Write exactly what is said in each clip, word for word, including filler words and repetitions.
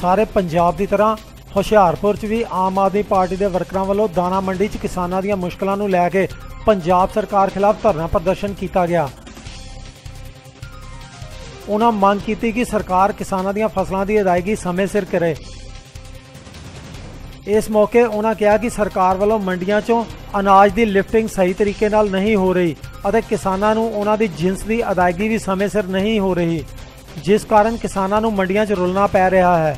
सारे पंजाब की तरह हुशियारपुर च भी आम आदमी पार्टी के वर्करां वालों दाना मंडी च किसानां दीयां मुश्किलां नूं लैके पंजाब सरकार खिलाफ धरना प्रदर्शन किया गया। उन्होंने मंग की कि सरकार किसानां दीयां फसलां दी अदायगी समय सिर करे। इस मौके उन्होंने कहा कि सरकार वालों मंडियां चों अनाज की लिफ्टिंग सही तरीके नाल नहीं हो रही और किसानां नूं उन्हां दी जिनस की अदायगी भी समय सिर नहीं हो रही, जिस कारण किसानां नूं मंडियां च रुलना पै रहा है।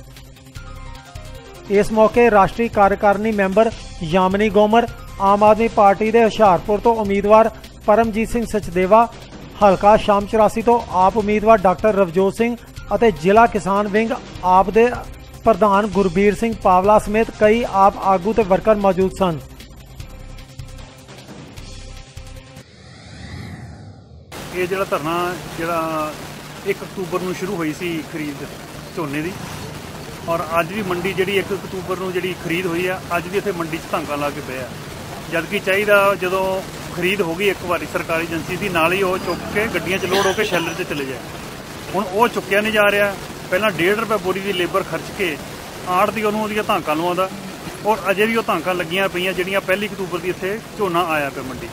इस मौके राष्ट्रीय कार्यकारिणी मैंबर यामिनी गोमर, आम आदमी पार्टी के हुशियारपुर तो उम्मीदवार परमजीत सिंह सचदेवा, हलका शाम चौरासी तो आप उम्मीदवार डॉक्टर रवजोत सिंह और जिला किसान विंग आप दे प्रधान गुरबीर सिंह पावला समेत कई आप आगू ते वर्कर मौजूद सन। ये जिहड़ा धरना जिहड़ा एक अक्तूबर नूं शुरू हुई सी खरीद झोने दी, और अज भी मंडी जिहड़ी एक अक्तूबर नूं जिहड़ी खरीद हुई है, अज भी इत्थे मंडी च धांगा ला के पिया। जबकि चाहिदा जदों खरीद हो गई एक बार सरकारी एजेंसी की, नाल ही वो चुक के गड्डियां च लोड होकर शैलर च चले जाए। हुण वो चुक्या नहीं जा रहा। पहला डेढ़ रुपये बोरी की लेबर खर्च के आड़ती उन्होंने धांका लवाउंदा, और अजे भी वो धांका लगियां पईयां जिहड़ियां पहली अक्तूबर की इत्थे झोना आया पिया मंडी।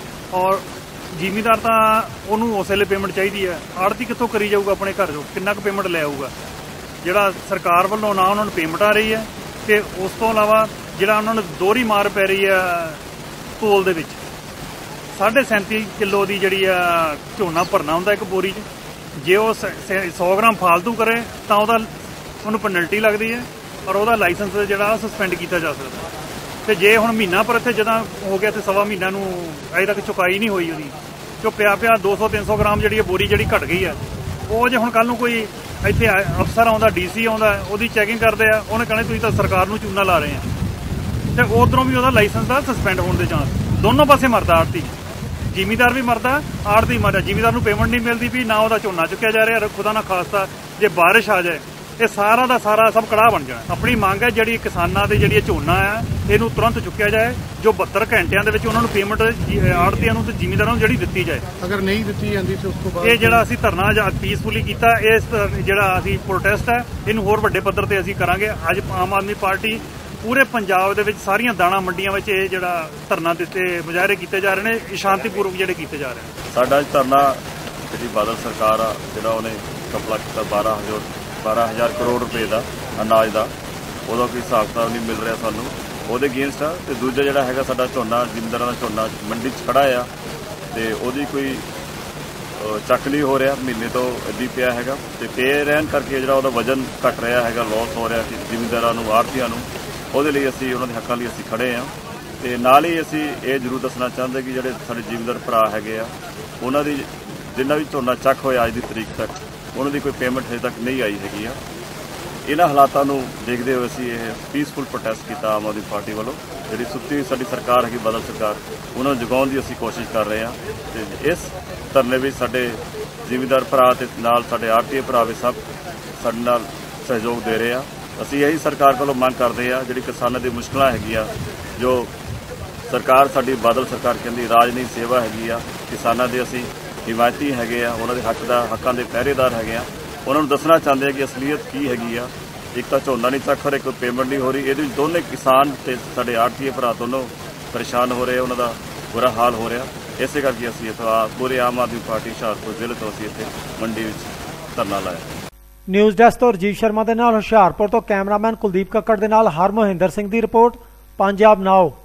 और जिमीदार तो उन्होंने उस वेले पेमेंट चाहिए है, आड़ती कितों करी जाऊगा अपने घर चो, किन्ना क पेमेंट लै आऊगा। जिहड़ा सरकार वालों ना उन्होंने पेमेंट आ रही है, तो उस तो इलावा जिहड़ा उन्होंने दोहरी मार पै रही है तोल दे विच साढ़े सैंती किलो की जिहड़ी झोना भरना हुंदा एक बोरी च, जे वो सौ ग्राम फालतू करे तो उन्होंने पेनल्टी लगती है और वह लाइसेंस जो सस्पेंड किया जा सकता। तो जे हुण महीना पर इत्थे जदा हो गया तो सवा महीना नूं अजे तक चुकाई नहीं हुई उहदी, जो पिया पिया दो सौ तीन सौ ग्राम जी बोरी जी घट गई है, वो जो हुण कल नूं कोई इत्थे अफसर आउंदा डी सी आउंदा उहदी चैकिंग करते हैं, उन्हें कहना तुसीं तां सरकार नूं चूना ला रहे हैं, तो उधरों भी वह लाइसेंस का सस्पेंड होने के चांस। दोनों पासे मरदा आड़ती, जिमीदार भी मरदा, आड़ती मरदा। जिमीदार नूं पेमेंट नहीं मिलती भी, ना वह झोना चुक्या जा रहा। खुदा ना खास्ता जे बारिश आ जाए ये सारा का सारा सब कड़ाह बन जाए। अपनी मंग है जी किसानों की जी झोना है इनू तुरंत चुक्या जाए, जो बहत्तर घंटिया उन्होंने पेमेंट आड़तियां तो जिमीदारों जी दी जाए। अगर नहीं दी जाती तो उसको बाद ये जो असी धरना पीसफुली किया, इस जो असी प्रोटेस्ट है इनू होर वड्डे पद्धर ते असी करांगे। अज आम आदमी पार्टी पूरे पंजाब दे विच सारियां दाणा मंडियां विच ये जिहड़ा धरना दिते मुजाहरे किए जा रहे हैं, शांतिपूर्वक जिहड़े किए जा रहे हैं। साडा धरना जिहड़ी बादल सरकार आ जिहड़ा उहने कपला किया बारह हज़ार बारह हज़ार करोड़ रुपए का अनाज का, उहदा कोई हिसाब किताब नहीं मिल रहा सानू, उहदे अगेंस्ट आ। ते दूजा जिहड़ा हैगा साडा झोना जिमींदारां दा झोना मंडी च खड़ा आ ते उहदी कोई चक नहीं हो रहा, महीने तो इदां पिया हैगा ते पे रहन करके जिहड़ा उहदा वजन घट रहा हैगा, लॉस हो रहा कि जिमींदारां नूं आड़तियां नूं, ਉਹਦੇ ਲਈ ਅਸੀਂ ਉਹਨਾਂ ਦੇ ਹੱਕਾਂ ਲਈ ਅਸੀਂ ਖੜੇ ਹਾਂ। ਤੇ ਨਾਲ ਹੀ ਅਸੀਂ ਇਹ ਜ਼ਰੂਰ ਦੱਸਣਾ ਚਾਹੁੰਦੇ ਕਿ ਜਿਹੜੇ ਸਾਡੇ ਜ਼ਿਮੀਂਦਾਰ ਭਰਾ ਹੈਗੇ ਆ, ਉਹਨਾਂ ਦੀ ਜਿੰਨਾ ਵੀ ਝੋਨਾ ਚੱਕ ਹੋਇਆ ਅੱਜ ਦੀ ਤਰੀਕ ਤੱਕ ਉਹਨਾਂ ਦੀ ਕੋਈ ਪੇਮੈਂਟ ਹਜੇ ਤੱਕ ਨਹੀਂ ਆਈ ਹੈਗੀ ਆ। ਇਹਨਾਂ ਹਾਲਾਤਾਂ ਨੂੰ ਦੇਖਦੇ ਹੋਏ ਅਸੀਂ ਇਹ ਪੀਸਫੁਲ ਪ੍ਰੋਟੈਸਟ ਕੀਤਾ ਆਮ ਆਦਮੀ ਪਾਰਟੀ ਵੱਲੋਂ। ਜਿਹੜੀ ਸੁੱਤੀ ਹੋਈ ਸਾਡੀ ਸਰਕਾਰ ਹੈਗੀ ਬਦਲ ਸਰਕਾਰ, ਉਹਨਾਂ ਨੂੰ ਜਗਾਉਣ ਦੀ ਅਸੀਂ ਕੋਸ਼ਿਸ਼ ਕਰ ਰਹੇ ਹਾਂ। ਤੇ ਇਸ ਧਰਨੇ ਵਿੱਚ ਸਾਡੇ ਜ਼ਿਮੀਂਦਾਰ ਭਰਾ ਤੇ ਨਾਲ ਸਾਡੇ ਆੜਤੀਏ ਭਰਾ ਵੀ ਸਭ ਸਾਡੇ ਨਾਲ ਸਹਿਯੋਗ ਦੇ ਰਹੇ ਆ। ਅਸੀਂ यही सरकार को ਮੰਗ ਕਰਦੇ ਆ, ਜਿਹੜੀ ਕਿਸਾਨਾਂ ਦੀ ਮੁਸ਼ਕਲਾਂ ਹੈਗੀਆਂ, ਜੋ ਸਰਕਾਰ ਸਾਡੀ ਬਾਦਲ ਸਰਕਾਰ ਕਹਿੰਦੀ ਰਾਜਨੀਤੀ ਸੇਵਾ ਹੈਗੀ ਆ, ਕਿਸਾਨਾਂ ਦੇ ਅਸੀਂ ਹਿਮਾਇਤੀ ਹੈਗੇ ਆ, ਉਹਨਾਂ ਦੇ ਹੱਕ ਦਾ ਹੱਕਾਂ ਦੇ ਪਹਿਰੇਦਾਰ ਹੈਗੇ ਆ। ਉਹਨਾਂ ਨੂੰ ਦੱਸਣਾ ਚਾਹੁੰਦੇ ਆ ਕਿ ਅਸਲੀਅਤ ਕੀ ਹੈਗੀ ਆ। ਇੱਕ ਤਾਂ ਝੋਨਾ ਨਹੀਂ ਚੱਕ ਰਹੇ, ਕੋਈ ਪੇਮੈਂਟ ਨਹੀਂ ਹੋ ਰਹੀ, ਇਹਦੇ ਵਿੱਚ ਦੋਨੇ ਕਿਸਾਨ ਤੇ ਸਾਡੇ ਆੜਤੀਏ ਭਰਾ ਦੋਨੋਂ ਪਰੇਸ਼ਾਨ ਹੋ ਰਹੇ, ਉਹਨਾਂ ਦਾ ਬੁਰਾ ਹਾਲ ਹੋ ਰਿਹਾ। ਇਸੇ ਕਰਕੇ ਅਸੀਂ ਇੱਥੇ ਪੂਰੇ ਆਮ ਆਦਮੀ ਪਾਰਟੀ ਹੁਸ਼ਿਆਰਪੁਰ ਜ਼ਿਲ੍ਹੇ ਤੋਂ ਅਸੀਂ ਇੱਥੇ ਮੰਡੀ ਵਿੱਚ ਧਰਨਾ ਲਾਇਆ। न्यूज़ डेस्क तो राजीव शर्मा के नाल हुशियारपुर तो कैमरामैन कुलदीप कक्कड़ के नाल हर मोहिंदर सिंह की रिपोर्ट, पंजाब नाउ।